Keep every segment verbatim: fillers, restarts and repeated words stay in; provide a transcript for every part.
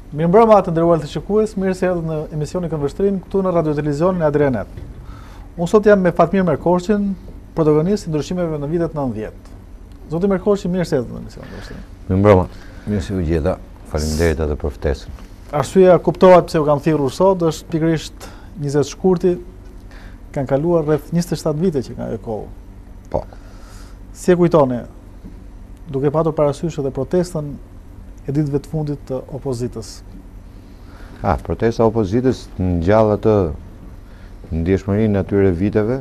Mirëmbrëma të nderuar të shikues, mirë se erdhët në emisionin Këndvështrim këtu në Radio Televizionin e Adrianet. Unë sot jam me Fatmir Merkoçin, protagonist i ndryshimeve në vitet nëntëdhjetë. Zoti Merkoçi, mirë se erdhët në emisionin Këndvështrim. Mirëmbrëma, mirë se u gjeta. Faleminderit edhe për ftesën. Arsyeja kuptohet pse u kam thirrur sot, është pikërisht njëzet shkurti, kanë kaluar rreth njëzet e shtatë vite që ka e kohë. Po. Si e kujtoni, duke patur parasysh edhe protestën e ditëve të fundit të opozitës? Ah, protesta e opozitës ngjall atë ndjeshmërinë e atyre viteve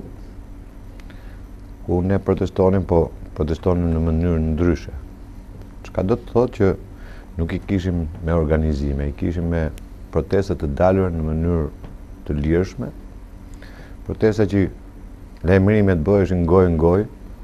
ku ne protestonim, po protestonim në mënyrë ndryshe. Çka do të thotë që nuk i kishim me organizime, i kishim me protesta të dalura në mënyrë të lirshme, protesta që lajmërimet bëheshin ngojë ngojë,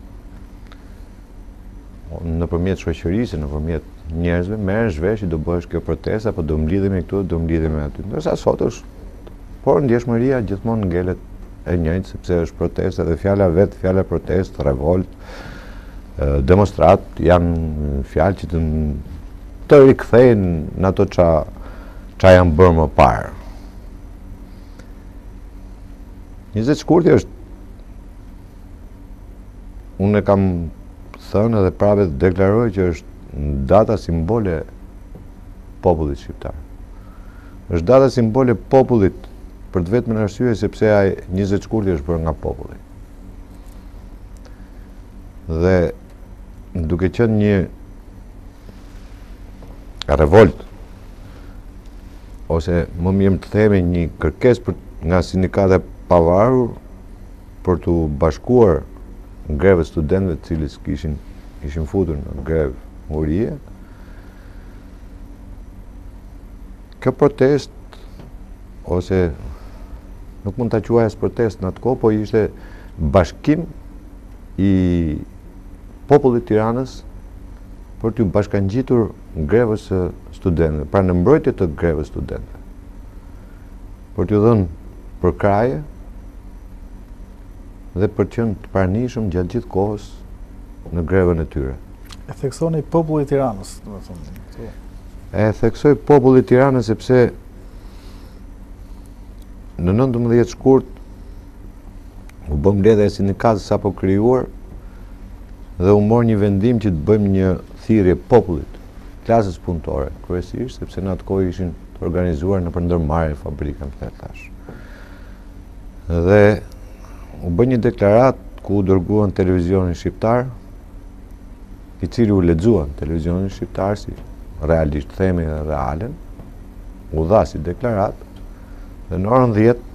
nëpërmjet shoqërisë, nëpërmjet njerëzve, merresh vesh që do bëhesh kjo protesta, apo do mblidhemi këtu, do mblidhemi aty. Ndërsa sot është, por ndjeshmëria gjithmonë ngelet e njëjtë, sepse është protesta dhe fjala vetë, fjala protest, revolt, demonstrat janë fjalë që të, të rikthejnë në ato qa, qa janë bërë më parë. njëzet shkurti është, unë e kam thënë edhe prapë të deklaroj që është data simbole popullit shqiptar. Është data simbole popullit për të vetëm arsye sepse ai njëzet shkurti është bërë nga populli. Dhe duke qenë një revolt, ose më mirë të themi një kërkesë për nga sindikate pavarur për të bashkuar grevët studentëve të cilës kishin ishin futur në grevë urie. Kjo protest, ose nuk mund ta quaj as protest në atë kohë, po ishte bashkim i popullit Tiranës për t'u bashkangjitur grevës së studentëve, pra në mbrojtje të grevës studentëve, për t'u dhënë përkraje dhe për të qenë të pranishëm gjatë gjithë kohës në grevën e tyre. E theksoni populli i Tiranës, do të thonë. E theksoj populli i Tiranës sepse në nëntëmbëdhjetë shkurt u bë mbledhja e sindikatës sapo krijuar dhe u mor një vendim që të bëjmë një thirrje popullit, klasës punëtore, kryesisht sepse në atë kohë ishin të organizuar në ndërmarrje fabrika më thash. Dhe u bë një deklarat ku u dërguan televizionin shqiptar, i cili u lexuan televizionin shqiptar si realisht themi dhe realen, u dha si deklarat, dhe në orën dhjetë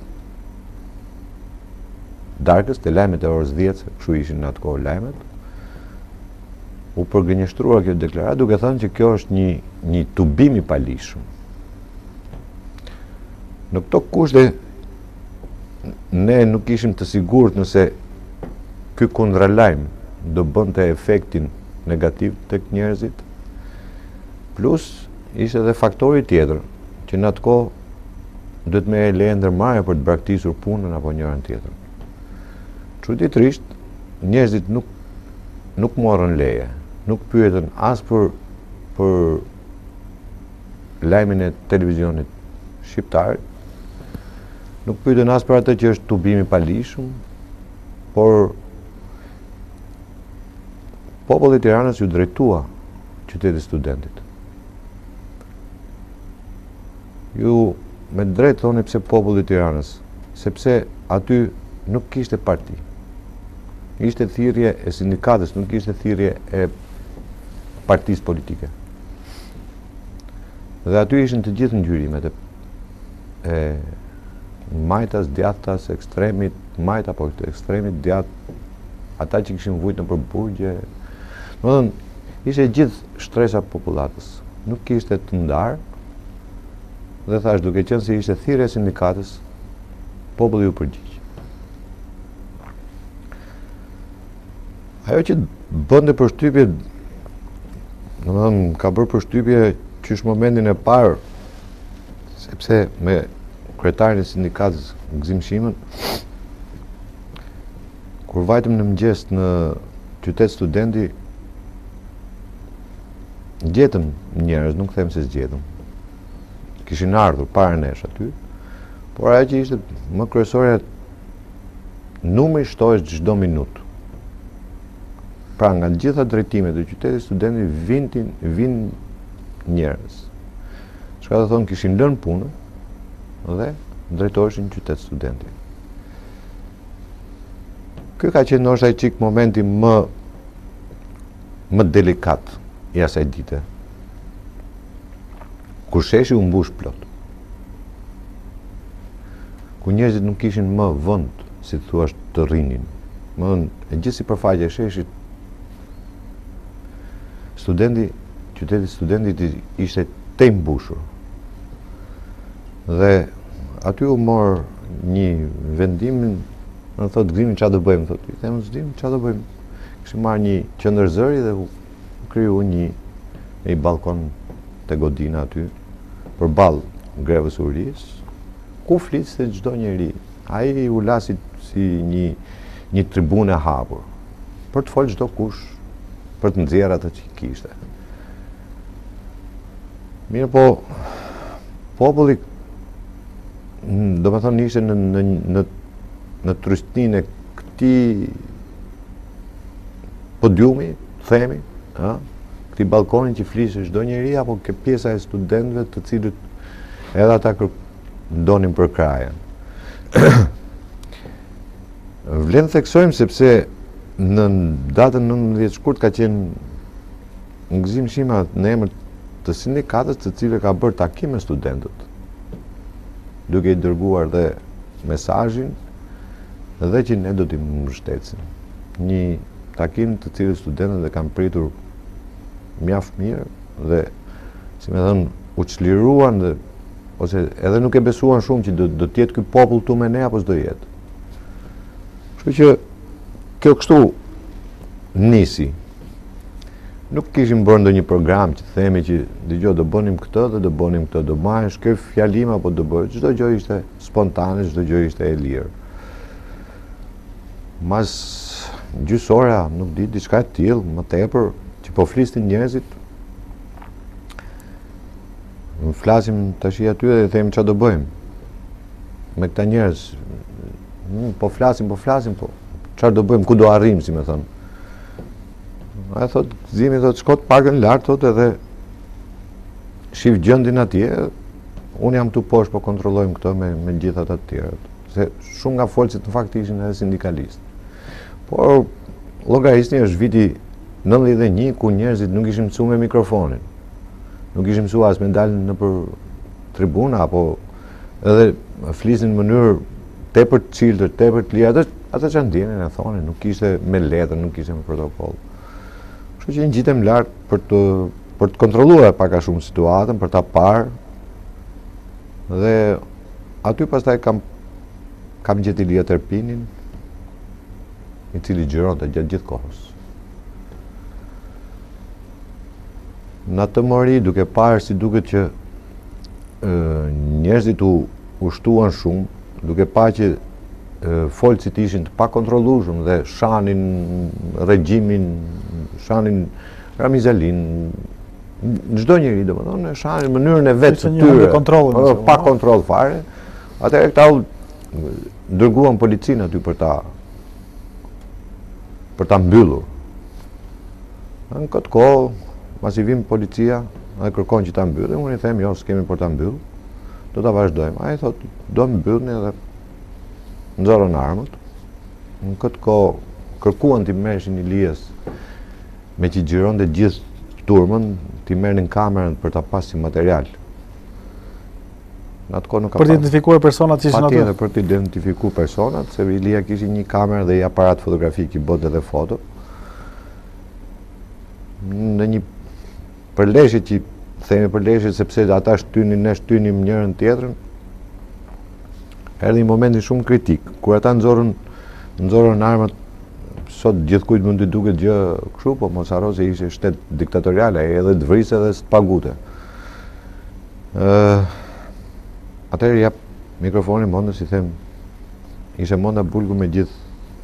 darkës, të lajmet e orës dhjetë, se kështu ishin në atë kohë lajmet, u përgënjështrua kjo deklarat, duke thënë që kjo është një, një tubim i palishëm. Në këto kushte, ne nuk ishim të sigurt nëse ky kundërlajm do bënte efektin negativ tek njerëzit, plus ishte edhe faktori tjetër, që në atë kohë duhet me e leje ndërmarrje për të braktisur punën apo njërin tjetër. Çuditërisht, njerëzit nuk nuk morën leje, nuk pyetën as për për lajmin e televizionit shqiptar, nuk pyetën as për atë që është tubimi i palishëm, por populli i Tiranës ju drejtua qytetit studentit. Ju me drejt thoni pse populli i Tiranës, sepse aty nuk kishte parti. Ishte thirrje e sindikatës, nuk ishte thirrje e partisë politike. Dhe aty ishin të gjithë ngjyrimet e, e majtas, djathtas, ekstremit majt apo të ekstremit djathtë, ata që kishin vujt në përburgje. Domethënë, ishte gjithë shtresa popullatës. Nuk kishte të ndarë, dhe thash, duke qenë se ishte thirrje e sindikatës, populli u përgjigj. Ajo që bënte përshtypje, domethënë ka bërë përshtypje qysh momentin e parë, sepse me kryetarin e sindikatës Gzim Shimën, kur vajtëm në mëngjes në qytet studenti, gjetëm njerëz, nuk them se zgjetëm, kishin ardhur para nesh aty, por ajo që ishte më kryesore numri shtohesh çdo minutë. Pra nga gjitha drejtimet e qytetit studentit vinë vin njerëz. Çka do thonë kishin lënë punën dhe drejtoheshin në qytet studenti. Ky ka qenë ndoshta ai çik momenti më më delikat i asaj dite. Kur sheshi u mbush plot. Ku njerëzit nuk kishin më vend, si thua, të rrinin. Më e gjithë sipërfaqja e sheshit, studenti, qyteti studentit ishte të mbushur. Dhe aty u mor një vendim, më thotë Grimi çfarë do bëjmë, thotë. I them s'dim çfarë do bëjmë. Kishim marrë një qendërzëri dhe u kriju një një balkon te godina aty përballë grevës urisë, ku fliste çdo njeri. Ai u la si, si një një tribunë e hapur për të folë çdo kush, për të nxjerrë atë që kishte. Mirë po, populli, do me thonë, ishte në, në, në, në trystëninë e këtij podiumi, themi, a? Këtij balkonin që fliste çdo njeri, apo ke pjesa e studentëve të cilët edhe ata ndonin për krajen. Vlen theksojmë sepse në datën nëntëdhjetë shkurt ka qenë në gëzim shima në emër të sindikatës të cilë ka bërë takim me studentët, duke i dërguar dhe mesazhin dhe që ne do t'i mbështetsim. Një takim të cilë studentët dhe kanë pritur mjaft mirë dhe, si me thënë, u çliruan dhe ose edhe nuk e besuan shumë që do, do t'jetë ky popull tu me ne apo s'do jetë. Kështu që kjo kështu nisi. Nuk kishim bërë ndonjë program që themi që dëgjoj do bënim këtë dhe do bënim këtë, do marrësh kë fjalim apo do bëj. Çdo gjë ishte spontane, çdo gjë ishte e lirë. Mas gjysora, nuk di, diçka e tillë, më tepër, që po flisnin njerëzit. Më flasim tash aty dhe themi çfarë do bëjmë me këta njerëz. Po flasim, po flasim, po çfarë do bëjmë, ku do arrijmë, si më thon. Ai thot, Zimi thot, shko të pagën lart, thot, edhe shif gjendin atje. Unë jam tu poshtë, po kontrollojmë këtë me me gjithë ata të tjerët. Se shumë nga folësit në fakt ishin edhe sindikalistë. Por llogarisni është viti nëntëdhjetë e një ku njerëzit nuk ishin mësuar me mikrofonin. Nuk ishin mësuar as me dalë në për tribuna, apo edhe flisin në mënyrë tepër të çiltër, tepër të lirë. Ata që ndjenin e thonin, nuk ishte me letër, nuk ishte me protokoll. Kështu që ngjitem lart për të për të kontrolluar pak a shumë situatën, për ta parë. Dhe aty pastaj kam kam gjetë Ilia Terpinin, i cili xhironte gjatë gjithë kohës. Në atë mori, duke parë si duket që e, njerëzit u ushtuan shumë, duke parë që folësit ishin të pakontrollueshëm dhe shanin regjimin, shanin Ramizalin, çdo njeri, domethënë, shanin në mënyrën e vetë të tyre, pa kontroll fare. Atëherë këta dërguan policinë aty për ta për ta mbyllur. Në këtë kohë, pasi vim policia dhe kërkon që ta mbyllë, unë i them, jo, s'kemi për ta mbyllë, do ta vazhdojmë. Ai thot, do mbyllni dhe nxorën armët. Në këtë kohë kërkuan t'i merreshin Ilias me që xhironte gjithë turmën, t'i merrnin kamerën për ta pasur material. Në atë kohë nuk ka për të identifikuar personat që ishin aty. Patjetër për të identifikuar personat, se Ilia kishte një kamerë dhe një aparat fotografik i bote edhe foto. Në një përleshje që themi përleshje sepse ata shtynin, ne shtynim njërën tjetrën, erdhi një momenti shumë kritik, kur ata nxorën nxorën armët. Sot gjithkujt mund të duket gjë kështu, po mos harro se ishte shtet diktatorial, ai edhe të vriste edhe të pagute. Ë Atëherë jap mikrofonin Mondës, i them, ishte Monda Bulgu me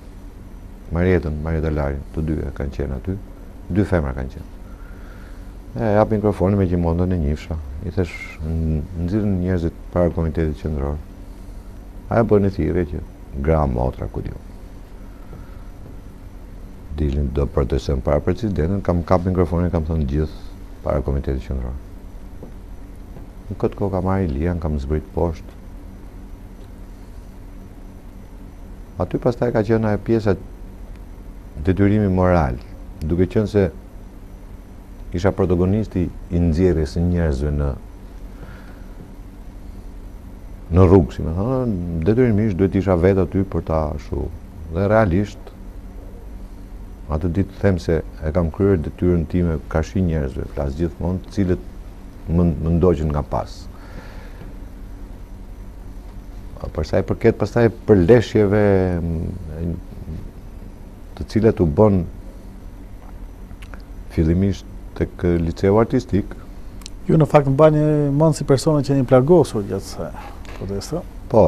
gjithë Marietën, Marieta Larin, të dy kanë qenë aty, dy femra kanë qenë. E jap mikrofonin me Gjimondën e njifsha. I thash, nxirrën njerëzit para komitetit qendror. Ajo bën e thirrje që gra motra ku diu. Dilin do protestojnë para presidentin, kam kap mikrofonin, kam thënë gjithë para komitetit qendror. Në këtë kohë kam marrë Ilian, kam zbrit poshtë. Aty pastaj ka qenë ajo pjesa detyrimi moral, duke qenë se isha protagonisti i nxjerrjes së njerëzve në në rrugë, si më thonë, detyrimisht duhet isha vetë aty për ta shu. Dhe realisht, atë ditë them se e kam kryer detyrën time kashi njerëzve, flas gjithmonë, të cilët më, më ndoqën nga pas. Për sa i përket pastaj përleshjeve të cilat u bën fillimisht tek liceu artistik. Ju në fakt mbani mend si persona që jeni plagosur gjatë kësaj proteste. Po.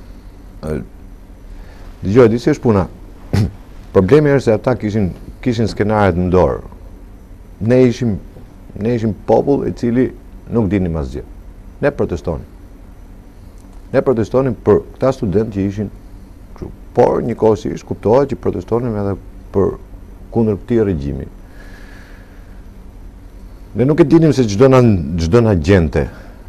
Dgjoj, di si është puna. Problemi është se ata kishin kishin skenaret në dorë. Ne ishim ne ishim popull i cili nuk dinim asgjë. Ne protestonim. Ne protestonim për këta studentë që ishin kështu. Por njëkohësisht kuptohet që protestonim edhe për kundër këtij regjimi. Ne nuk e dinim se çdo na çdo na gjente.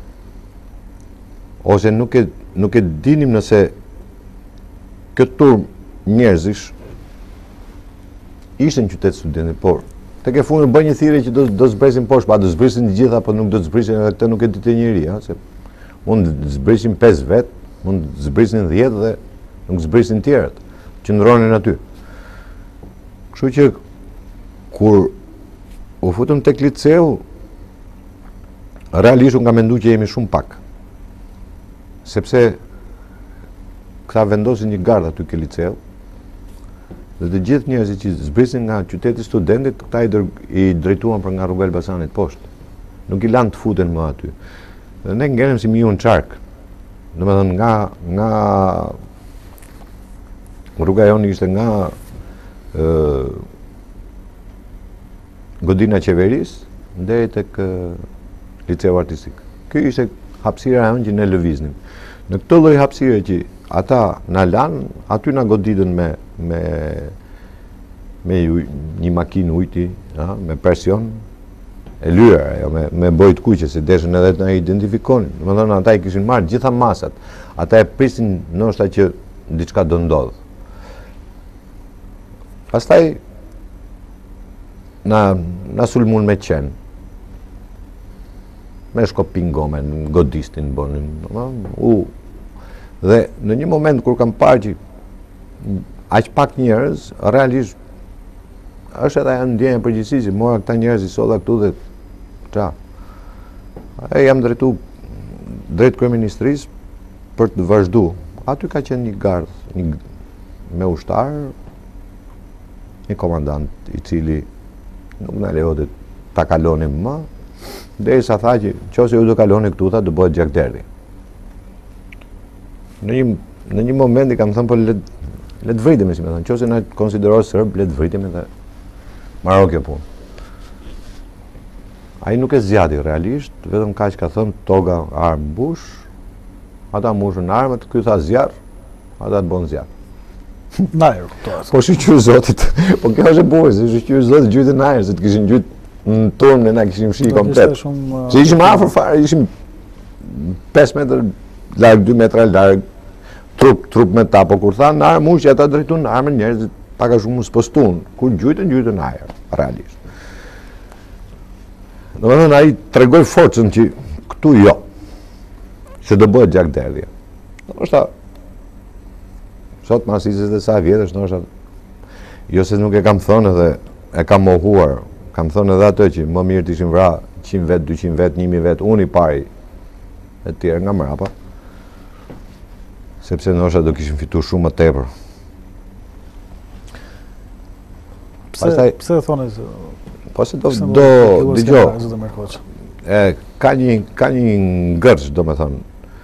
Ose nuk e nuk e dinim nëse këtë turm njerëzish ishte në qytet studentit, por tek e fundit bën një thirrje që do do zbresin poshtë, pa do zbrisin të gjitha, apo nuk do të zbrisin, edhe këtë nuk e ditë njëri, ha, se mund të zbrisin pesë vet, mund të zbrisin dhjetë dhe nuk zbrisin të tjerët, qëndronin aty. Kështu që kur u futëm tek liceu, realisht unë kam menduar që jemi shumë pak. Sepse këta vendosin një gardë aty ke liceu, dhe të gjithë njerëzit që zbrisin nga qyteti studentit, këta i, i drejtuan për nga rruga Elbasanit poshtë. Nuk i lanë të futen më aty. Dhe ne ngelem si miu në qark. Domethënë nga nga rruga jonë ishte nga ë godina e qeverisë deri tek liceu artistik. Ky ishte hapësira jonë që ne lëviznim. Në këtë lloj hapësire që ata na lanë, aty na goditën me me me një makinë ujti, ha, me presion e lyer, ajo me me bojë të kuqe, se deshën edhe të na identifikonin. Domethënë ata i kishin marrë gjitha masat. Ata e prisin ndoshta që diçka do ndodh. Pastaj na na sulmun me qenë. Me shkopin gomen, godistin bonin, u. Dhe në një moment kur kam parë që aq pak njerëz, realisht është edhe ajo ndjenja e përgjegjësisë, mora këta njerëz i solla këtu dhe ça. E jam drejtu drejt kryeministrisë për të vazhduar. Aty ka qenë një gardh, një me ushtar, një komandant i cili nuk na lejonte ta kalonim më, derisa tha që nëse ju do kaloni këtu, tha do bëhet gjakderdhi. Në një në një moment i kam thënë po le le të vritemi, si më thënë, nëse na konsiderohet serb, le të vritemi dhe maro kjo punë. Ai nuk e zgjati realisht, vetëm kaq ka thënë toga armë mbush, ata mbushën armët, ky tha zjarr, ata të bën zjarr. Najer, kuptohet. Po shqyr zotit, po kjo është e bukur, se shqyr zotit gjyte najer, se të kishin gjyt në turmë ne na kishim shi komplet. Se ishim afër fare, ishim pesë metër larg, dy metra larg, trup trup me ta, po kur thanë armë mush, ata drejtuan armën njerëzit pak a shumë spostun, kur gjytën gjytën ajer, realisht. Domethënë ai tregoi forcën që këtu jo, se do bëhet gjakderdhje. Ndoshta sot masisë dhe sa vjetësh, ndoshta jo se nuk e kam thënë edhe e kam mohuar, kam thënë edhe atë që më mirë të ishin vra qind vet, dyqind vet, një mijë vet, unë i pari e të tjerë nga mrapa, sepse ndoshta do kishin fituar shumë më tepër. Pse Pastaj, pse thonë se po se do do dëgjoj. E ka një ka një ngërç, domethënë.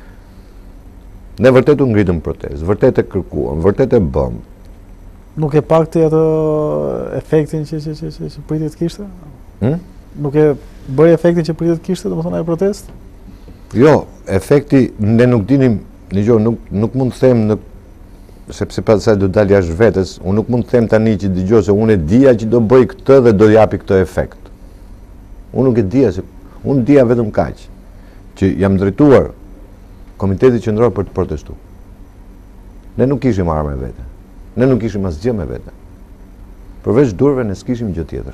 Ne vërtet u ngritëm protestë, vërtet e kërkuam, vërtet e bëm. Nuk e pakti atë efektin që që që që pritet kishte? Hm? nuk e bëri efektin që pritet kishte, domethënë ajo protestë? Jo, efekti ne nuk dinim, dëgjoj, nuk nuk mund të them në sepse pastaj do dal jashtë vetes, unë nuk mund të them tani që dëgjoj se unë e dija që do bëj këtë dhe do japi këtë efekt. Unë nuk e dija se unë dija vetëm kaq që jam drejtuar Komitetit Qendror për të protestuar. Ne nuk kishim armë me vete. Ne nuk kishim asgjë me vete. Përveç durve ne s'kishim gjë tjetër.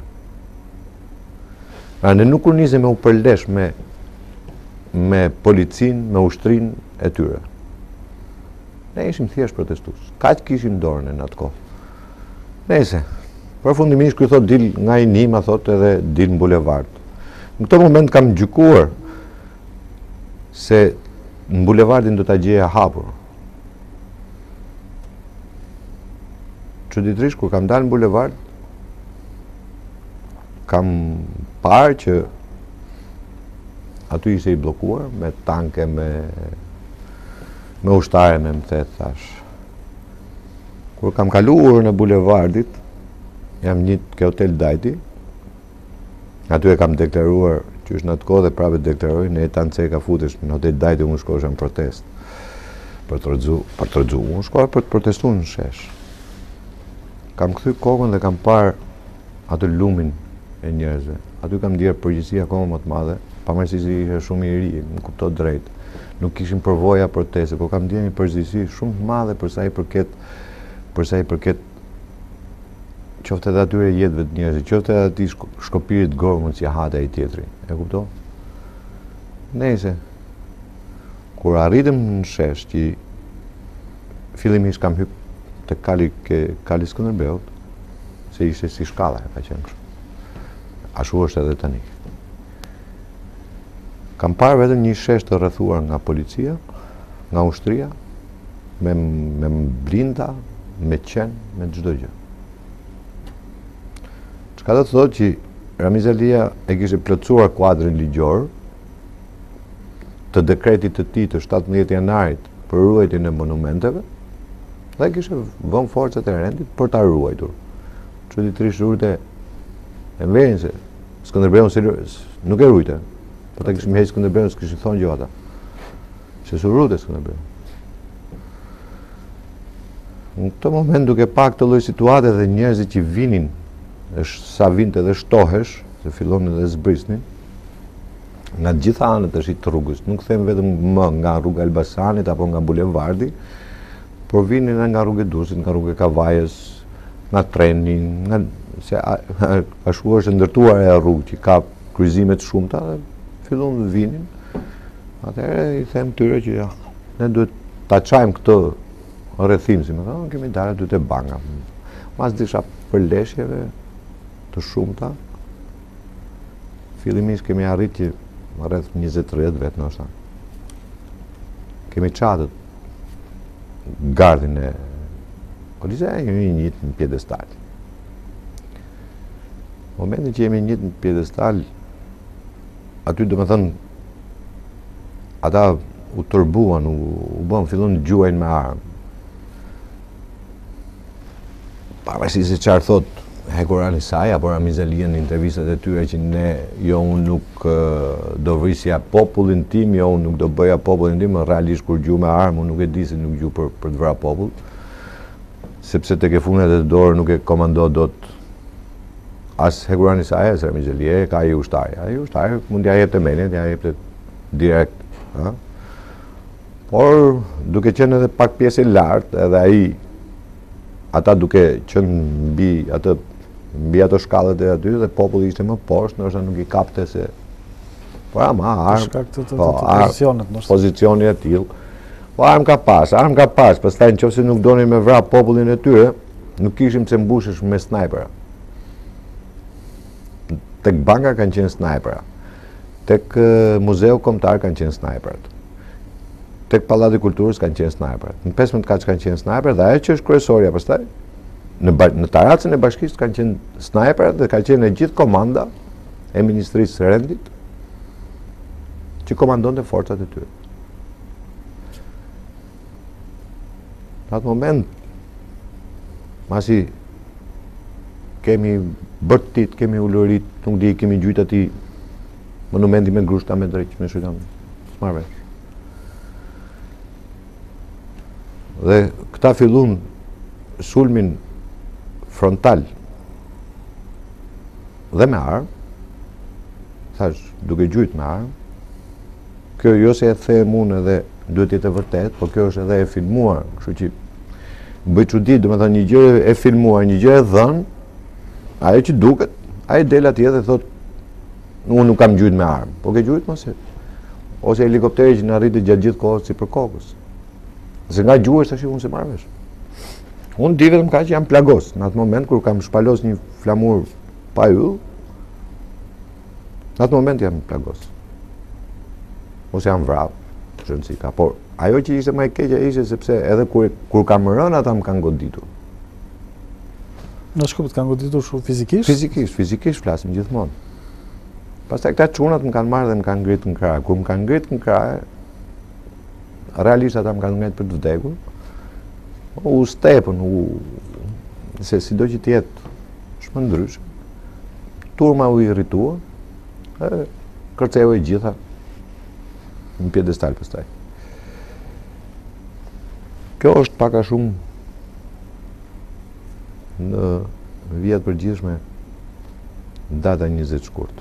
Pra ne nuk u nisëm me u përlesh me me policin, me ushtrin e tyre. Ne ishim thjesht protestues. Kaq kishim dorën në atë kohë. Nëse, përfundimisht ky thot dil nga i Nima, thot edhe dil në bulevard. Në këtë moment kam gjykuar se në bulevardin do ta gjeja hapur. Çuditërisht kur kam dalë në bulevard, kam parë që aty ishte i bllokuar me tanke, me me ushtare, me më thet thash. Kur kam kaluar në bulevardit, jam një ke hotel Dajti. Aty e kam deklaruar që është në atë kohë dhe prapë deklaroj, në Etan Ceka futesh në hotel Dajti, unë shkosha në protest. Për të rëdzu, për të rëdzu, unë shkosha për të protestuar në shesh. Kam kthy kokën dhe kam parë atë lumin e njerëzve. Aty kam ndjerë përgjegjësi akoma më të madhe, pavarësisht se isha shumë i ri, më kuptoj drejt. Nuk kishim përvoja proteste, por kam ndjerë një përgjegjësi shumë të madhe për sa i përket për sa i përket qoftë edhe atyre jetëve të njerëzve, qoftë edhe atij shkopirit gormën që hate ai tjetri. E kupton? Nëse kur arritëm në shesh që fillimisht kam hyrë te kali ke kali Skënderbeut, se ishte si shkalla, ka qenë kështu. Ashtu është edhe tani. Kam parë vetëm një shesh të rrethuar nga policia, nga ushtria, me me blinda, me qenë, me çdo gjë. Çka do të thotë që Ramiz Alia e kishte plotësuar kuadrin ligjor të dekretit të tij të shtatëmbëdhjetë janarit për ruajtjen e monumenteve dhe kishte vënë forcat e rendit për ta ruajtur. Çuditërisht urte e vërin se Skënderbeu nuk e rujte. Po ta kishim heqë Skënderbeun, s'kishin thonë gjë ata. Se su rute Skënderbeu. Në këtë moment duke pa këtë lloj situate dhe njerëzit që vinin, është sa vinte dhe shtohesh, se fillon edhe zbrisnin, nga të gjitha anët të shit rrugës, nuk them vetëm më nga rruga Elbasanit apo nga bulevardi, por vinin nga rruga e Durrësit, nga rruga e Kavajës, nga treni, nga se ashtu është ndërtuar e rrugë që ka kryqëzime të shumta dhe fillon të vinin. Atëherë i them tyre që ja, ne duhet ta çajmë këtë rrethim, si më thonë, kemi dalë aty te banka. Mas disha përleshjeve të shumta, fillimisht kemi arritë rreth njëzet tridhjetë vet ndoshta. Kemi çadët gardhin e Kolisea, jemi njët në pjedestal. Momentin që jemi njët në pjedestal, aty do me thënë, ata u tërbuan, u, u bën, fillon të gjuajnë me armë. Pavarësisht se çfarë thot Hekurani Saj apo Ramiz Alia në intervistat e tyre që ne, jo unë nuk uh, do vrisja popullin tim, jo unë nuk do bëja popullin tim, realisht kur gju me armë, unë nuk e di se nuk gju për, për të vra popull, sepse tek e funet e dorë nuk e komando dot as Hekurani Saj, as Ramiz Alia, ka ai ushtari. Ai ushtari mund t'ja jepte menet, t'ja jepte direkt. Ha? Por duke qenë edhe pak pjesë e lartë, edhe ai ata duke qenë mbi atë mbi ato shkallët e aty dhe populli ishte më poshtë, ndoshta nuk i kapte se po ama armë, po pozicionet, pozicioni e tillë. Po armë ka pas, armë ka pas, pastaj nëse nuk donin me vrap popullin e tyre, nuk kishim se mbushesh me snajpera. Tek banka kanë qenë snajpera. Tek uh, muzeu kombëtar kanë qenë snajperat. Tek Pallati i Kulturës kanë qenë snajperat. Në pesëmbëdhjetë kaç kanë qenë snajper dhe ajo që është kryesorja pastaj në në taracën e bashkisë kanë qenë snajperat dhe ka qenë e gjithë komanda e Ministrisë së Rendit që komandonte forcat e tyre. Në atë moment, masi kemi bërtit, kemi ulërit, nuk di, kemi gjujt ati monumenti me grushta me drejt, me shujtan, s'marrë vesh. Dhe këta fillun sulmin frontal dhe me armë, thash, duke gjujt me armë, kjo jo se e them unë edhe duhet jetë e vërtet, po kjo është edhe e filmuar, kështu që bëj çudi, do të thënë një gjë e filmuar, një gjë e dhënë, ajo që duket, ai del atje dhe thot, unë nuk kam gjujt me armë, po ke gjujt mos e. Ose helikopteri që në arriti gjatë gjithë kohës si për kokës. Se nga gjuhës tash unë se marrë vesh. Unë di vetëm ka që jam plagos, në atë moment kur kam shpalos një flamur pa yll, në atë moment jam plagos. Ose jam vrap, shënësi ka, por ajo që ishte më e keqja ishte sepse edhe kur, kur kam rënë ata më kanë goditur. Në shkupët kanë goditur shumë fizikisht? Fizikisht, fizikisht flasim gjithmonë. Pastaj këta çunat më kanë marrë dhe më kanë ngritur në krah. Kur më kanë ngritur në krah, realisht ata më kanë ngritur për të vdekur. U stepën, u se sido që të jetë shumë ndryshe. Turma u irritua, e kërceu e gjitha në pjedestal pastaj. Kjo është pak a shumë në vijat përgjithshme data njëzet shkurt.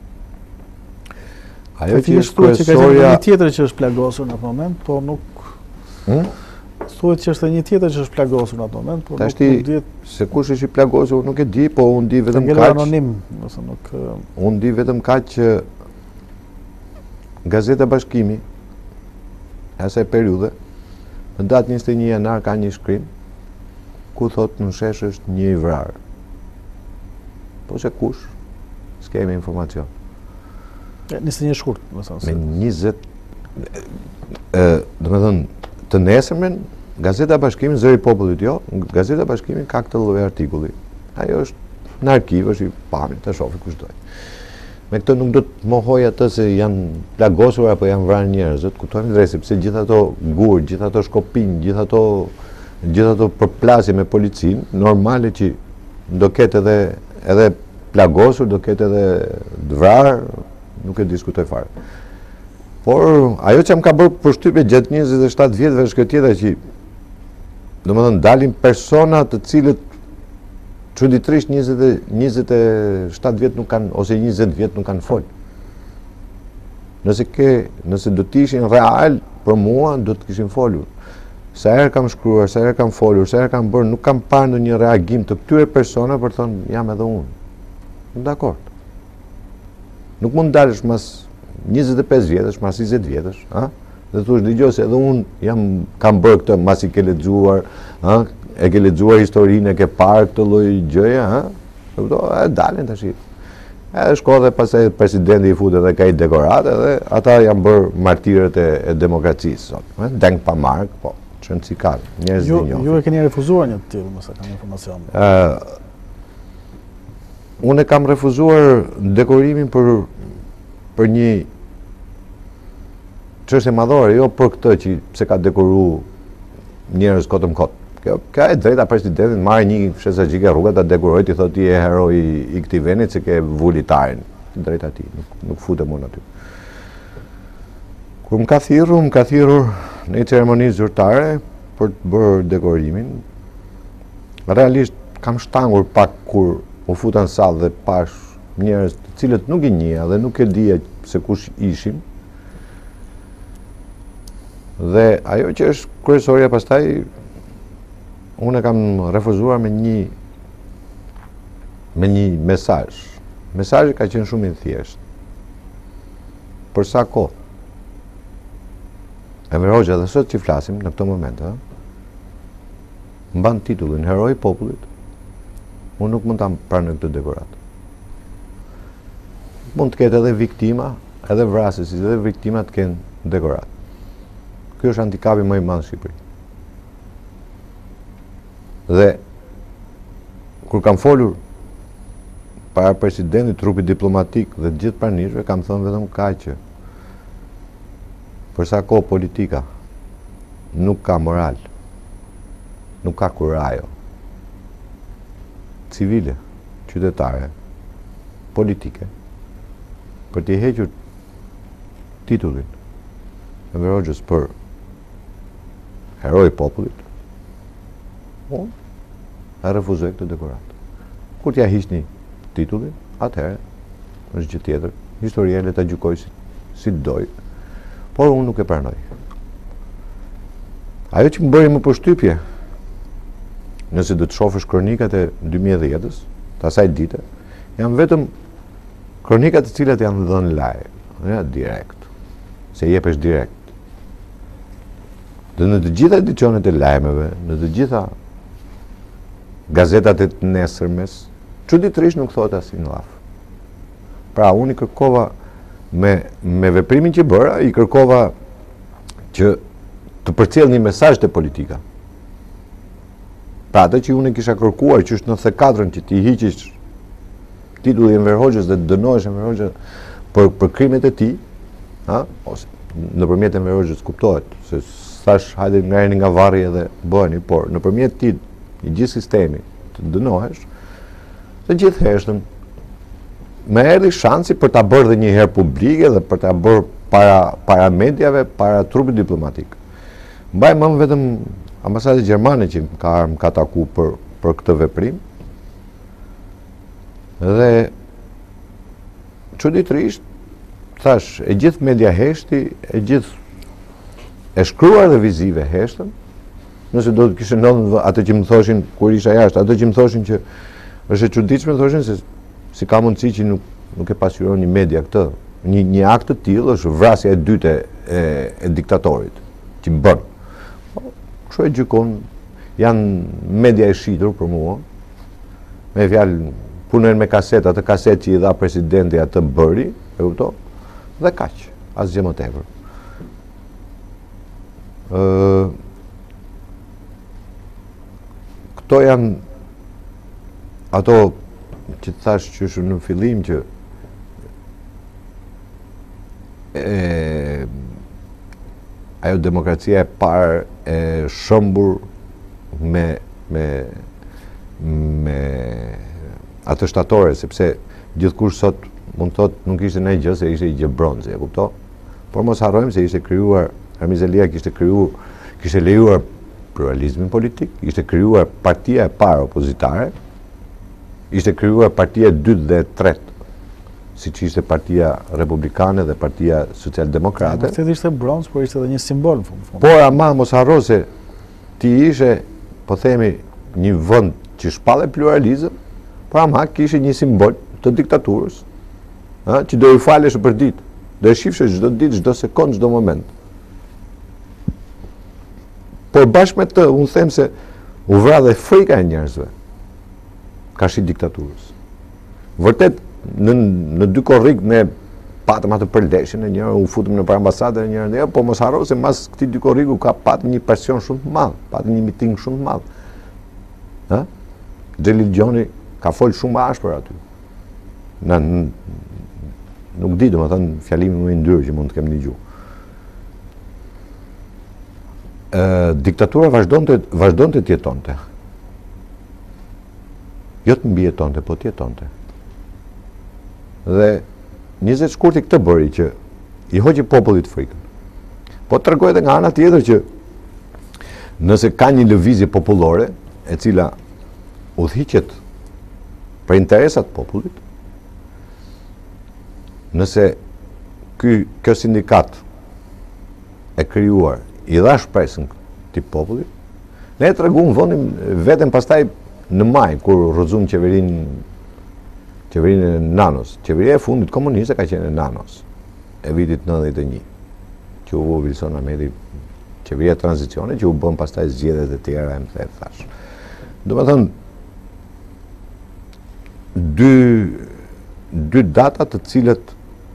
Ajo që është kryesorja... Një tjetër që është plagosur në atë moment, po nuk... Hmm? Thuhet që është një tjetër që është plagosur në atë moment, po nuk dihet... Se kush është i plagosur, nuk e di, po unë di vetëm kaq... anonim, nëse nuk... Unë di vetëm kaq që Gazeta Bashkimi, asaj periudhe, në datë njëzet e një janar ka një shkrim, ku thot në shesh është një i vrarë. Po se kush, s'kemi informacion. njëzet e një shkurt, më thënë. Me njëzet, dhe me thënë, të nesërmen, Gazeta Bashkimi, zëri popullit jo, Gazeta Bashkimi ka këtë lloj artikulli. Ajo është në arkiv, është i pamit, të shofi kush doj. Me këtë nuk do të mohoj atë se janë plagosur apo janë vrarë njerëz, do të kuptojmë drejt, sepse gjithë ato gur, gjithë ato shkopin, gjithë ato gjithë ato përplasje me policinë, normale që do ketë edhe edhe plagosur, do ketë edhe vrarë, nuk e diskutoj fare. Por ajo që më ka bërë përshtypje gjatë njëzet e shtatë vjetëve është këtë tjetër që domethënë dalin persona të cilët çuditërisht njëzet e shtatë vjet nuk kanë ose njëzet vjet nuk kanë fol. Nëse ke, nëse do të ishin real për mua, do të kishin folur. Sa herë kam shkruar, sa herë kam folur, sa herë kam bërë, nuk kam parë ndonjë reagim të këtyre persona për të thonë jam edhe unë. Dakord. Nuk mund dalësh mas njëzet e pesë vjetësh, mas njëzet vjetësh, ha? Dhe thush dëgjoj se edhe unë jam kam bërë këtë, mas i ke lexuar, ha? E ke lexuar historinë, e ke parë këtë lloj gjëje, ha? Do e dalin tash. Edhe shko dhe pastaj presidenti i futet dhe ka i dekorate dhe ata janë bërë martirët e, e demokracisë sot. Deng pa mark, po, çon si ka, njerëz ju, të njohur. Ju e keni refuzuar një të tillë, mëse kam informacion. Uh, unë e kam refuzuar dekorimin për për një çështje madhore, jo për këtë që pse ka dekoru njerëz kotëm kot. Kjo ka e drejta presidentit marrë një shesagjike rrugët ta dekoroj, ti thotë ti je heroi i, i këtij vendit se ke vulitarin. Drejta ti, nuk, nuk futem unë aty. Kur më ka thirrur, më ka thirrur në një ceremoni zyrtare për të bërë dekorimin. Realisht kam shtangur pak kur u futa në sallë dhe pash njerëz të cilët nuk i njeh dhe nuk e dija se kush ishim. Dhe ajo që është kryesorja pastaj unë e kam refuzuar me një me një mesazh. Mesazhi ka qenë shumë i thjeshtë. Për sa kohë? Enver Hoxha dhe sot që flasim në këto momente, mban titullin Heroi i Popullit. Unë nuk mund ta pranoj këtë dekorat. Mund të ketë edhe viktima, edhe vrasësit, edhe viktimat të kenë dekorat. Ky është handikapi më i madh në Shqipëri. Dhe kur kam folur para presidentit, trupit diplomatik dhe gjithë pranishve, kam thënë vetëm kaq që për sa kohë politika nuk ka moral, nuk ka kurajo civile, qytetare politike për t'i hequr titullin Enver Hoxhës për heroi popullit, unë e refuzoj këtë dekorat. Kur t'ja hiqni titullin, atëherë është gjë tjetër. Historia le ta gjykoj si, si doj, por unë nuk e pranoj. Ajo që më bëri më përshtypje, nëse do të shohësh kronikat e dy mijë e dhjetës, të asaj dite, janë vetëm kronikat të cilat janë dhënë live, ja, direkt, se jepesh direkt. Dhe në të gjitha edicionet e lajmeve, në të gjitha gazetat e të nesërmes, çuditërisht nuk thotë asnjë llaf. Pra, unë i kërkova me, me veprimin që bëra, i kërkova që të përcjell një mesazh te politika. Pra, atë që unë kisha kërkuar që është nëntëdhjetë e katërën që ti hiqish titulli Enver Hoxhës dhe të dënohesh Enver Hoxhën për, për krimet e tij, ha? Ose nëpërmjet Enver Hoxhës kuptohet, se thash hajde ngareni nga varri edhe bëheni, por nëpërmjet tij i gjithë sistemi të dënohesh, të gjithë heshtën më erdhi shansi për ta bërë dhe një herë publike dhe për ta bërë para, para mediave, para trupit diplomatik. Mbaj më vetëm ambasadë gjermane që ka më ka taku për, për këtë veprim. Dhe çuditërisht thash, e gjithë media heshti, e gjithë e shkruar dhe vizive heshtën, nëse do të kishte ndodhur atë që më thoshin kur isha jashtë, atë që më thoshin që është e çuditshme, thoshin se si ka mundësi që nuk, nuk e pasqyron një media këtë. Një, një akt të tillë është vrasja e dytë e, e diktatorit që bën. Kështu e gjykon, janë media e shitur për mua. Me fjalë, punojnë me kaset, atë kaset që i dha presidenti atë bëri, e kupton? Dhe kaq, asgjë më tepër. Ë Këto janë ato që të thash që është në fillim që e, ajo demokracia e parë e shëmbur me, me, me atë shtatore, sepse gjithkush sot mund thot nuk ishte ndonjë gjë se ishte i gjë bronzi, e kupto? Por mos harrojmë se ishte krijuar, Ramiz Elia kishte krijuar, kishte lejuar pluralizmin politik, ishte krijuar partia e parë opozitare, ishte krijuar partia e dytë dhe e tretë, siç ishte partia republikane dhe partia socialdemokrate. Mos ishte bronz, por ishte edhe një simbol në fund. Por ama mos harro se ti ishe, po themi, një vend që shpallë pluralizëm, por ama kishe një simbol të diktaturës, ha, që do i falesh për ditë, do e shifshe çdo ditë, çdo sekond, çdo moment. Por bashkë me të, unë them se u vra dhe frika e njerëzve ka shi diktaturës. Vërtet, në, në dy korrik ne patëm atë përleshjen e njërë, u futëm në për ambasadën e njërë, po mos harro se mas këti dy korriku ka patëm një presion shumë të madh, patëm një miting shumë të madh. Ha? Xhelil Gjoni ka fol shumë ashpër aty. Në, në, nuk di, do më thënë, fjalimi më i ndyrë që mund të kem një gjuhë. Uh, diktatura vazhdonte vazhdonte të jetonte. Jo të mbi jetonte, po të jetonte. Dhe njëzet shkurti këtë bëri që i hoqi popullit frikën. Po të tregoj edhe nga ana tjetër që nëse ka një lëvizje popullore e cila udhhiqet për interesat popullit, nëse ky kjo sindikat e krijuar i dha shpresën këtij popullit, ne treguam vendin vetëm pastaj në maj kur rrëzum qeverin qeverinë e Nanos. Qeveria e fundit komuniste ka qenë e Nanos e vitit nëntëdhjetë e një, që u Wilson Ahmedi, qeveria e tranzicionit që u bën pastaj zgjedhjet e tjera, më the thash. Do të thënë dy dy data të cilët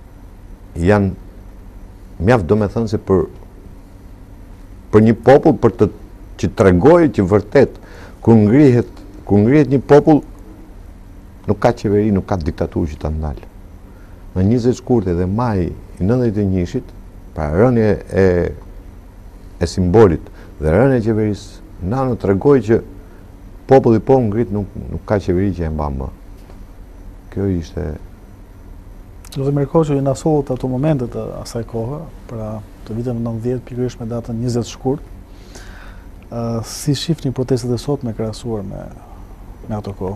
janë mjaft, do të thënë se për për një popull për të që tregojë që vërtet kur ngrihet kur ngrihet një popull nuk ka qeveri, nuk ka diktaturë që ta ndalë. Në njëzet shkurtë dhe maj i nëntëdhjetë e njëshit, pra rënje e e simbolit dhe rënje e qeverisë, Nano tregoi që populli po ngrit nuk nuk ka qeveri që e mban më. kjo ishte... Zoti Merkoçi na solli ato momente të asaj kohe, pra të viteve nëntëdhjetë pikërisht me datën njëzet shkurt. Uh, si shifni protestat e sotme krahasuar me me ato kohë?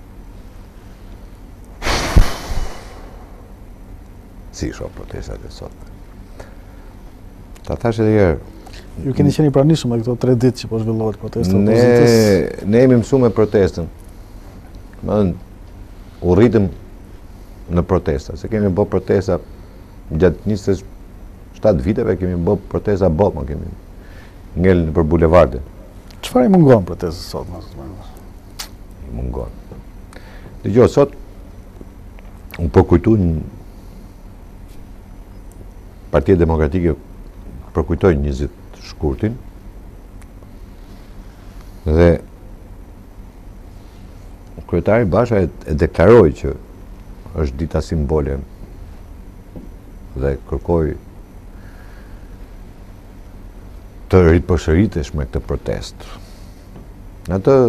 Si shoh protestat e sotme? Ta thash edhe herë. Ju keni qenë i pranishëm me këto tre ditë që po zhvillohet protesta Ne opozitës? ne jemi mësuar me protestën. Më u rritëm në protesta, se kemi bë protesta gjatë njëzet e shtatë viteve, kemi bë protesta botma, kemi ngel për bulevarde. Çfarë i mungon protestës sot, më thotë? I mungon. Dëgjoj, sot unë po kujtoj Partia Demokratike, përkujtoj njëzet shkurtin dhe kryetari Basha e, e deklaroi që është dita simbole dhe kërkoi të ripërshëritesh me këtë protest. Në atë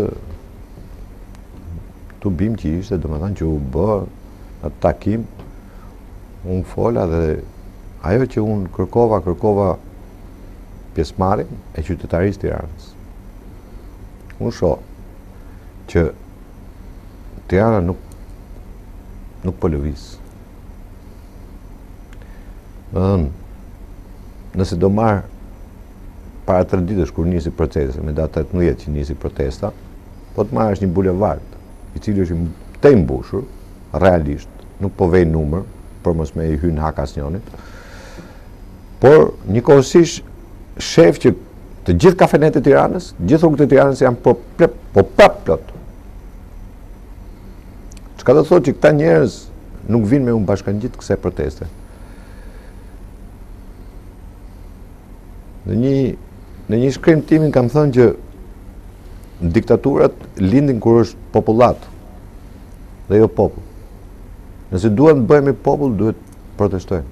të bim që ishte, do më thënë që u bë atë takim, unë fola dhe ajo që unë kërkova, kërkova pjesëmarrjen e qytetarisë Tiranës. Unë shoh që Tirana nuk nuk po lëviz. Do thënë, nëse do marr para tre ditësh kur nisi protesta, me datë tetëmbëdhjetë që nisi protesta, po të marrësh një bulevard, i cili është të i mbushur, realisht, nuk po vej numër, për mos me i hyn hak asnjënit, por njëkohësisht shef që të gjithë kafenet e Tiranës, gjithë rrugët e Tiranës janë po plot, po prap plot. Çka do thotë që këta njerëz nuk vinë me unë bashkangjit kësaj proteste. Në një, në një shkrim timin kam thënë që diktaturat lindin kur është popullat dhe jo popull. Nëse duhet të bëhemi popull, duhet protestojmë.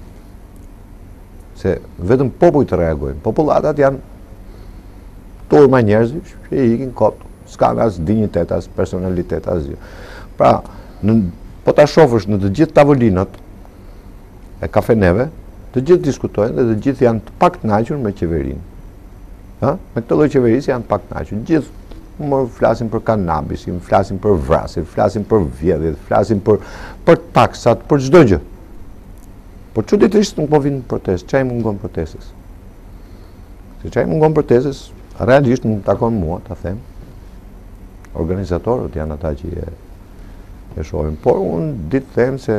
Se vetëm popujt të reagojnë. Popullatat janë turma njerëzish që i ikin kot, s'ka as dinjitet, as personalitet, as gjë. Pra, në, po ta shofësh në të gjithë tavolinat e kafeneve, të gjithë diskutojnë dhe të gjithë janë të pak kënaqur me qeverinë. Ha? Me këtë lloj qeverisë janë pak kënaqur. Gjithë më flasin për kanabisin, flasin për vrasje, flasin për vjedhjet, flasin për për taksat, për çdo gjë. Por çuditërisht nuk po vinë protestë. Çfarë mungon protestës? Se çfarë mungon protestës, realisht nuk takon mua ta them. Organizatorët janë ata që e, e shohin, por unë ditë them se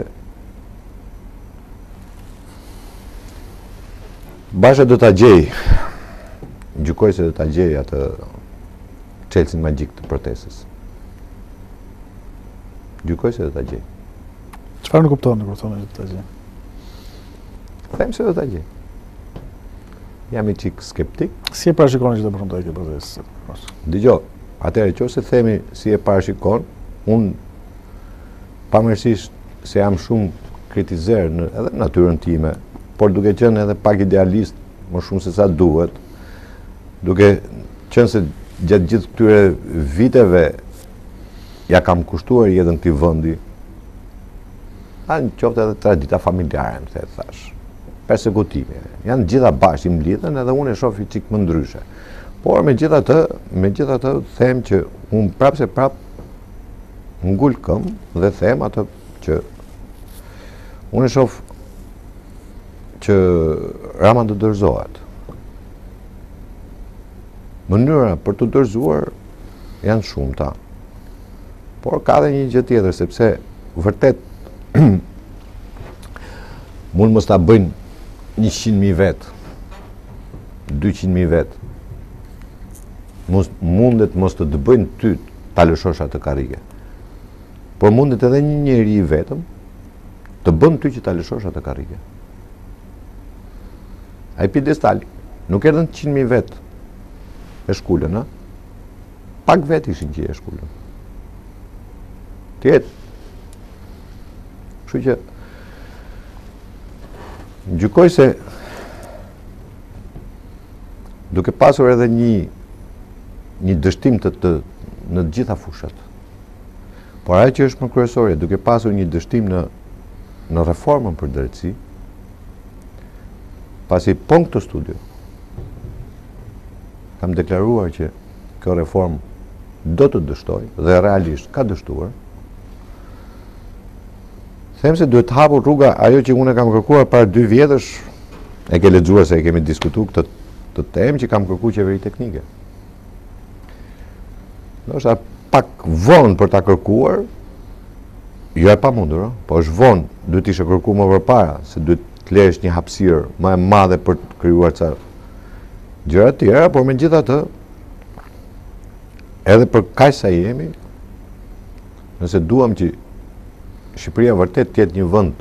Basha do ta gjej, gjykoj se do ta gjej atë çelësin magjik të protestës. Gjykoj se do ta gjej. Çfarë nuk kupton kur thonë do ta gjej? Them se do ta gjej. Jam i çik skeptik. Si e parashikoni që do përfundoj kjo protestë? Dëgjoj, atëherë nëse themi si e parashikon, unë pavarësisht se jam shumë kritizer në edhe natyrën time, por duke qenë edhe pak idealist, më shumë se sa duhet, duke qenë se gjatë gjithë këtyre viteve ja kam kushtuar jetën këtij vendi, a në qoftë edhe tradita familjare, më the thash, persekutime, janë gjitha bashkë i mlidhen edhe unë e shoh çik më ndryshe. Por megjithatë, megjithatë them që unë prapë se prapë ngul këmbë dhe them atë që unë e shoh që Rama do dorëzohet. Mënyra për të dorëzuar janë shumëta. Por ka dhe një gjë tjetër, sepse vërtet mund mos ta bëjnë njëqind mijë vet, dyqind mijë vet. Mos, mundet mos të të bëjnë ty ta lëshosh atë karrige. Por mundet edhe një njeri i vetëm të bën ty që ta lëshosh atë karrige. Ai pjedestali, nuk erdhën qind mijë vet e shkullën, ha? Pak vet ishin që e shkullën. Tjetë. Kështu që gjykoj se duke pasur edhe një një dështim të, të në të gjitha fushat. Por ajo që është më kryesore, duke pasur një dështim në, në reformën për drejtësi, pasi po në këtë studio, kam deklaruar që kjo reformë do të dështoj, dhe realisht ka dështuar, them se duhet hapur rruga ajo që unë kam kërkuar para dy vjetësh, e ke lexuar se e kemi diskutuar këtë të temë që kam kërkuar qeveri teknike. Ndoshta pak vonë për ta kërkuar, jo e pamundur, po është vonë, duhet të ishte kërkuar më përpara, se duhet të lesh një hapësirë më e madhe për të krijuar ca gjëra të tjera, por megjithatë, edhe për kaq sa jemi, nëse duam që Shqipëria vërtet të jetë një vend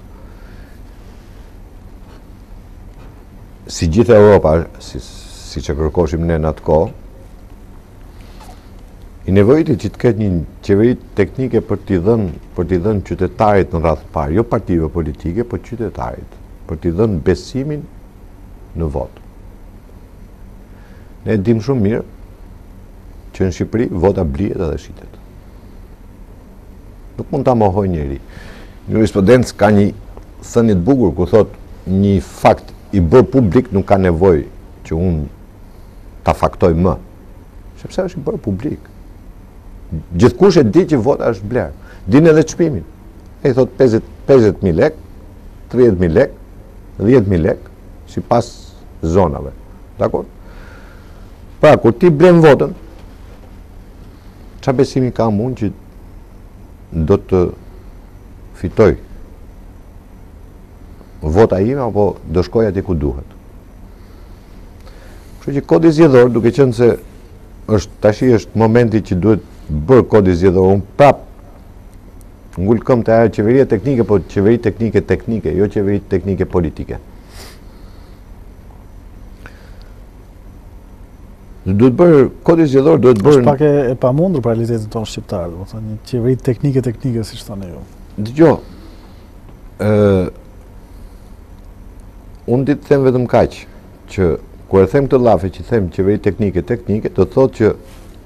si gjithë Europa, si, si që kërkoshim ne në atë kohë, i nevojitit që të ketë një qeveri teknike për t'i dhënë për t'i dhënë qytetarit në radhë parë, jo partive politike, por qytetarit, për t'i dhënë besimin në votë. Ne dim shumë mirë që në Shqipëri vota blihet edhe shitet. Nuk mund ta mohoj njeri. Jurisprudenca ka një thënie të bukur ku thot një fakt i bërë publik nuk ka nevojë që unë ta faktoj më, sepse është i bërë publik. Gjithkush e di që vota është bler. Din edhe çmimin. Ai thot pesëdhjetë mijë lekë, tridhjetë mijë lekë, dhjetë mijë lekë, sipas zonave. Dakor? Pra, kur ti blen votën, çfarë besimi kam unë që do të fitoj vota ime apo do shkoj atje ku duhet. Kështu që kodi zgjedhor, duke qenë se është tashi është momenti që duhet bërë kodi zgjedhor, unë prap ngul këmbë të ajo qeveria teknike, po qeveri teknike teknike, jo qeveri teknike politike. Duhet bërë kodi zgjedhor, duhet bërë. Është pak e, e pamundur për realitetin tonë shqiptar, do të thonë një qeveri teknike teknike siç thoni ju. Dgjoj. Ë Unë ditë them vetëm kaq, që kur e them këtë llafe që them qeveri teknike teknike, do thotë që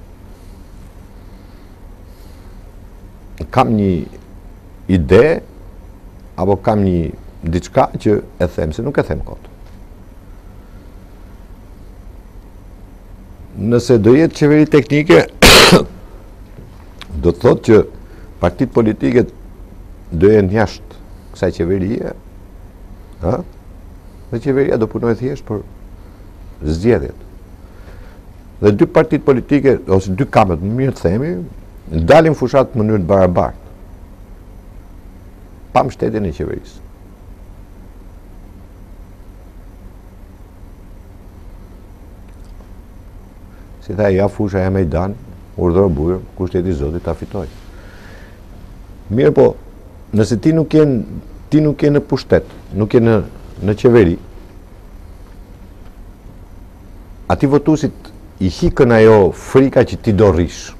kam një ide apo kam një diçka që e them, se nuk e them kot. Nëse do jetë qeveri teknike, do të thotë që partitë politike do jenë jashtë kësaj qeverie, ha? Dhe qeveria do punojë thjesht për zgjedhjet. Dhe dy partitë politike, ose dy kamët, më mirë të themi, dalin fushat në mënyrë të barabartë, pa mbështetjen e qeverisë. Si tha, ja fusha e Mejdan, urdhëro bujër, kushteti i Zotit ta fitoj. Mirë po, nëse ti nuk je ti nuk je në pushtet, nuk je në në qeveri, ati votuesit i hikën ajo frika që ti do rrish.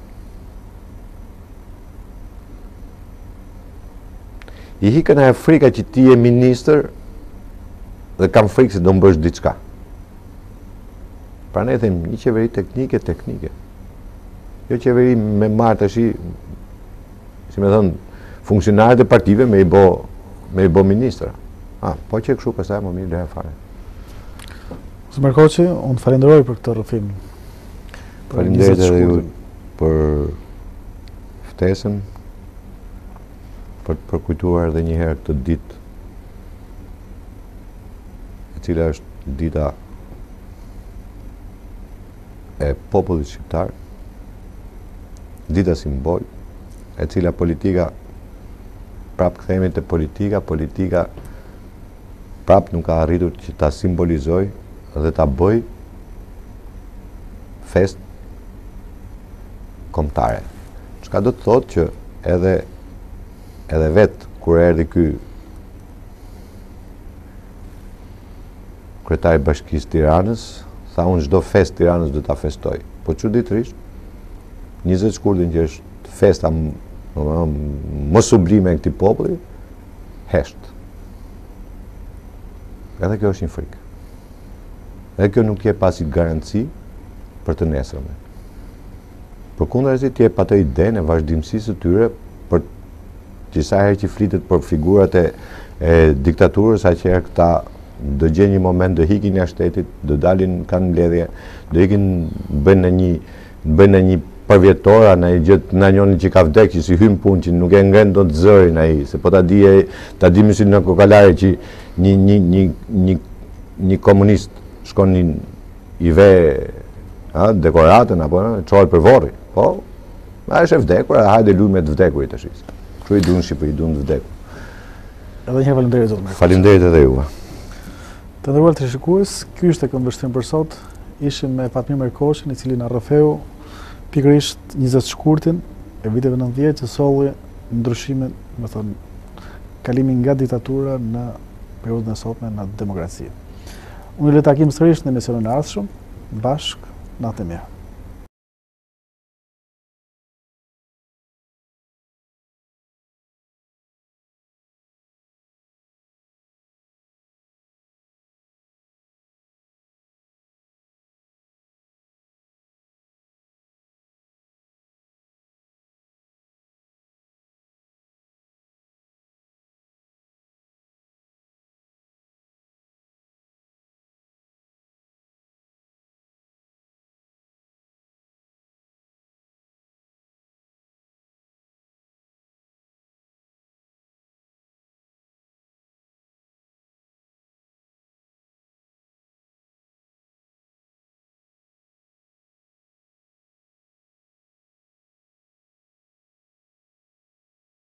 I hikën ajo frika që ti je ministër dhe kam frikë se do mbësh diçka. Pra ne them një qeveri teknike, teknike. Jo qeveri me marrë tash, si me thënë, funksionarët e partive me i bo, me i bo ministra. Ah, po që e kështu pastaj më mirë lehe fare. Zë Merkoqi, unë të falenderoj për këtë rrëfim. Faleminderit edhe ju për ftesën, për të përkujtuar edhe një herë këtë ditë, e cila është dita e popullit shqiptar, dita simbol, e cila politika, prap kthehemi te politika, politika prap nuk ka arritur që ta simbolizoj dhe ta bëj fest kombëtare. Çka do të thotë që edhe edhe vet kur erdhi ky kryetari i Bashkisë Tiranës, tha unë çdo fest Tiranës do ta festoj. Po çuditërisht, njëzet shkurtin që është festa më sublime e këtij populli, hesht. Edhe kjo është një frikë. Edhe kjo nuk je pasi garanci për të nesërme. Përkundërzi, ti jep atë idenë e vazhdimësisë së tyre për që sa herë që flitet për figurat e, e diktaturës, atëherë këta do gjenë një moment, do hikin jashtë shtetit, do dalin kanë mbledhje, do hikin bëjnë në një bëjnë në një përvjetora në i gjithë në njënë që ka vdek, që si hymë punë, që nuk e ngren do të zërin a i, se po ta di e, ta di mësin në kokalare që një, një, një, një, një komunist shkon një i ve a, dekoratën, apo në, qojë për vorri, po, a është e vdekur, a hajde luj me të vdekur i të shisë. Që i dunë Shqipëri, i dunë të vdekur. Edhe njëherë faleminderit zotë Merkoshi. Faleminderit edhe juve. Të nderuar teleshikues, ky ishte këndvështrim për sot. Ishim me Fatmir Merkoshin, i cili na rrëfeu pikërisht njëzet shkurtin e viteve nëntëdhjetë që solli ndryshimin, më thonë, kalimin nga diktatura në periudhën e sotme në demokraci. Unë le takim sërish në emisionin e ardhshëm, bashk, natë e mirë.